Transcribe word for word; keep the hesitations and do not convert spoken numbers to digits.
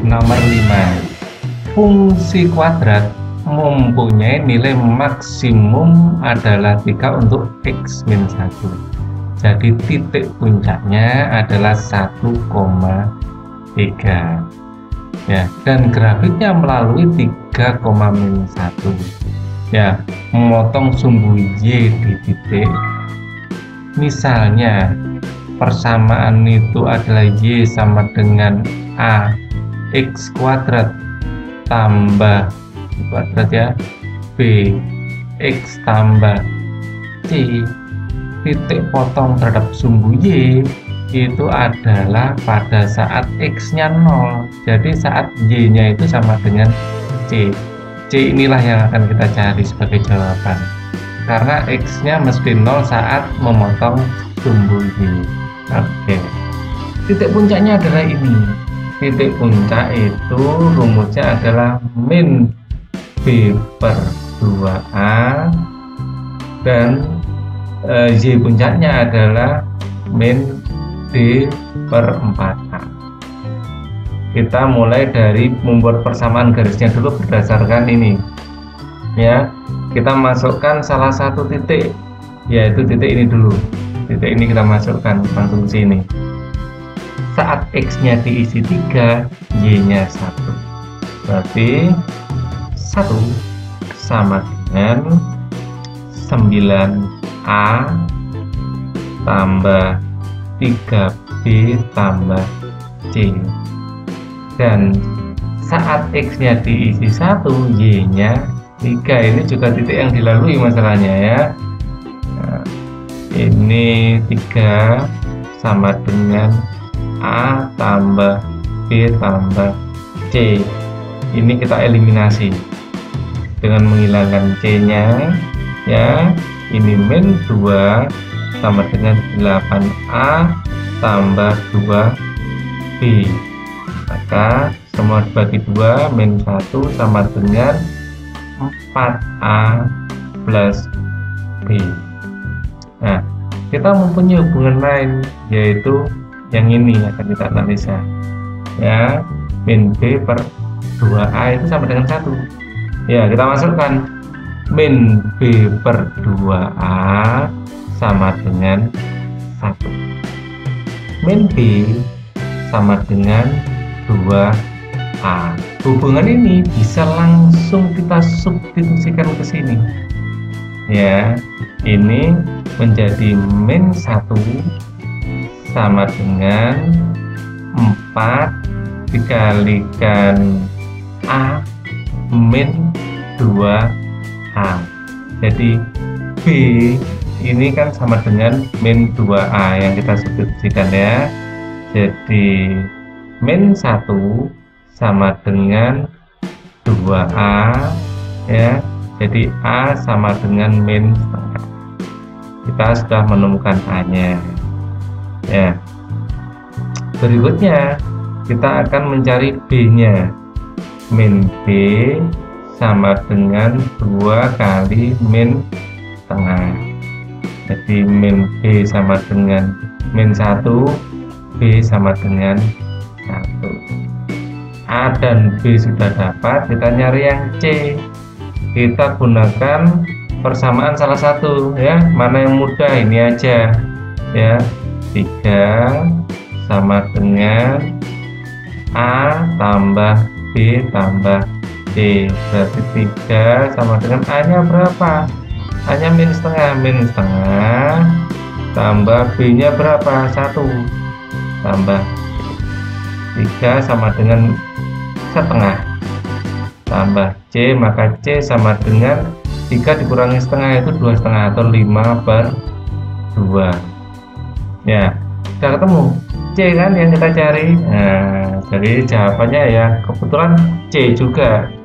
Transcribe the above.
Nomor lima. Fungsi kuadrat mempunyai nilai maksimum adalah tiga untuk X min satu. Jadi titik puncaknya adalah satu koma tiga. Ya, dan grafiknya melalui tiga, min satu. Ya, memotong sumbu Y di titik. Misalnya persamaan itu adalah Y sama dengan A X kuadrat tambah kuadrat ya B X tambah C. Titik potong terhadap sumbu Y itu adalah pada saat X-nya nol. Jadi saat Y-nya itu sama dengan C. C inilah yang akan kita cari sebagai jawaban, karena X-nya mesti nol saat memotong sumbu Y. Oke, titik puncaknya adalah ini. Titik puncak itu rumusnya adalah min B per dua A, dan e, Y puncaknya adalah min D per empat A. Kita mulai dari membuat persamaan garisnya dulu berdasarkan ini ya. Kita masukkan salah satu titik, yaitu titik ini dulu. Titik ini kita masukkan langsung ke sini. Saat X-nya diisi tiga, Y-nya satu. Berarti satu sama dengan sembilan A tambah tiga B tambah C. Dan saat X-nya diisi satu, Y-nya tiga. Ini juga titik yang dilalui masalahnya ya. Nah, ini tiga sama dengan A tambah B tambah C. Ini kita eliminasi dengan menghilangkan C-nya ya. Ini min dua sama dengan delapan A tambah dua B. Maka semua dibagi dua, min satu sama dengan empat A plus B. Nah, kita mempunyai hubungan lain, yaitu yang ini akan kita analisa ya. Min B per dua A itu sama dengan satu. Ya, kita masukkan min B per dua A sama dengan satu. Min B sama dengan dua A. Hubungan ini bisa langsung kita substitusikan ke sini ya. Ini menjadi min satu sama dengan empat dikalikan A min dua A. Jadi B ini kan sama dengan min dua A yang kita substitusikan ya. Jadi min satu sama dengan dua A ya. Jadi A sama dengan min setengah. Kita sudah menemukan A-nya ya. Berikutnya kita akan mencari B-nya. Min B sama dengan dua kali min setengah. Jadi min B sama dengan min satu, B sama dengan satu. A dan B sudah dapat, kita nyari yang C. Kita gunakan persamaan salah satu ya. Mana yang mudah, ini aja ya. Tiga sama dengan A tambah B tambah C. Berarti tiga sama dengan A nya berapa? A nya min setengah. Min setengah tambah B nya berapa? Satu tambah tiga sama dengan setengah tambah C, maka C sama dengan tiga dikurangi setengah itu dua setengah atau lima per dua ya. Sudah ketemu C kan yang kita cari. Nah, jadi jawabannya ya kebetulan C juga.